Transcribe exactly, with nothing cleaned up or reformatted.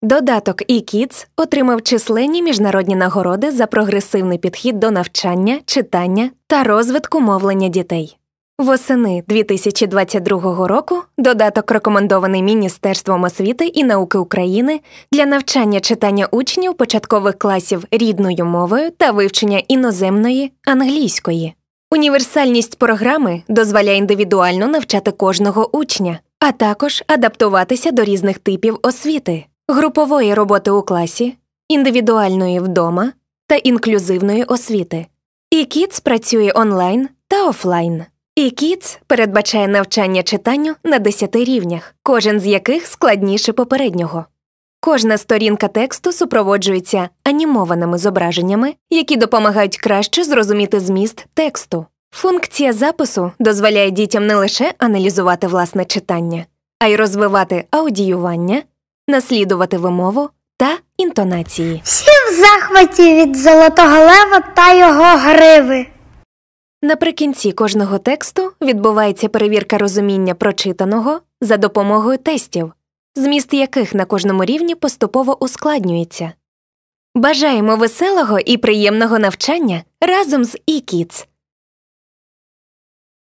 Додаток eKids отримав численні міжнародні нагороди за прогресивний підхід до навчання, читання та розвитку мовлення дітей. Восени дві тисячі двадцять другого року додаток рекомендований Міністерством освіти і науки України для навчання читання учнів початкових класів рідною мовою та вивчення іноземної англійської. Універсальність програми дозволяє індивідуально навчати кожного учня, а також адаптуватися до різних типів освіти, групової роботи у класі, індивідуальної вдома та інклюзивної освіти. eKids працює онлайн та офлайн. eKids передбачає навчання читанню на десяти рівнях, кожен з яких складніше попереднього. Кожна сторінка тексту супроводжується анімованими зображеннями, які допомагають краще зрозуміти зміст тексту. Функція запису дозволяє дітям не лише аналізувати власне читання, а й розвивати аудіювання, наслідувати вимову та інтонації. Всі в захваті від Золотого Лева та його гриви. Наприкінці кожного тексту відбувається перевірка розуміння прочитаного за допомогою тестів, зміст яких на кожному рівні поступово ускладнюється. Бажаємо веселого і приємного навчання разом з eKids!